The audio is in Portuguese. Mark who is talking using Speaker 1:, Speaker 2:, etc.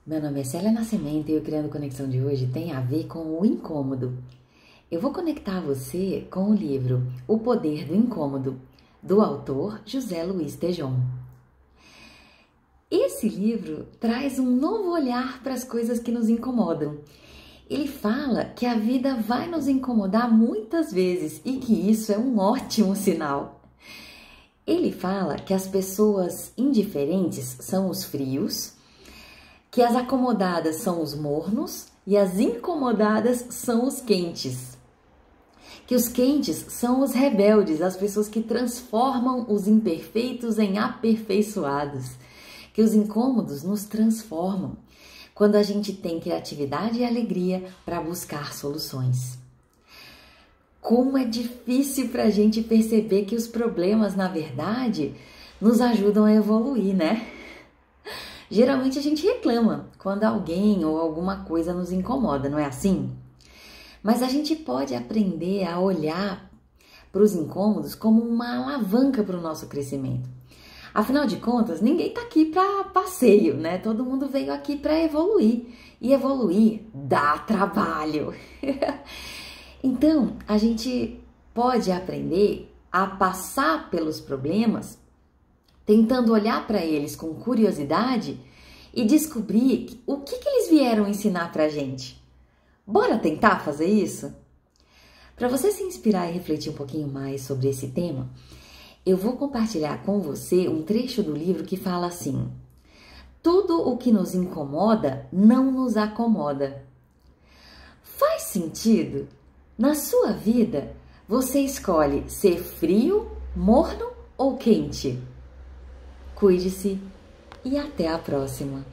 Speaker 1: Meu nome é Célia Nascimento e o Criando Conexão de hoje tem a ver com o incômodo. Eu vou conectar você com o livro O Poder do Incômodo, do autor José Luiz Tejon. Esse livro traz um novo olhar para as coisas que nos incomodam. Ele fala que a vida vai nos incomodar muitas vezes e que isso é um ótimo sinal. Ele fala que as pessoas indiferentes são os frios, que as acomodadas são os mornos e as incomodadas são os quentes. Que os quentes são os rebeldes, as pessoas que transformam os imperfeitos em aperfeiçoados. Que os incômodos nos transformam quando a gente tem criatividade e alegria para buscar soluções. Como é difícil para a gente perceber que os problemas, na verdade, nos ajudam a evoluir, né? Geralmente a gente reclama quando alguém ou alguma coisa nos incomoda, não é assim? Mas a gente pode aprender a olhar para os incômodos como uma alavanca para o nosso crescimento. Afinal de contas, ninguém está aqui para passeio, né? Todo mundo veio aqui para evoluir. E evoluir dá trabalho. Então, a gente pode aprender a passar pelos problemas tentando olhar para eles com curiosidade e descobrir o que eles vieram ensinar para a gente. Bora tentar fazer isso? Para você se inspirar e refletir um pouquinho mais sobre esse tema, eu vou compartilhar com você um trecho do livro que fala assim: tudo o que nos incomoda não nos acomoda. Faz sentido? Na sua vida, você escolhe ser frio, morno ou quente? Cuide-se e até a próxima!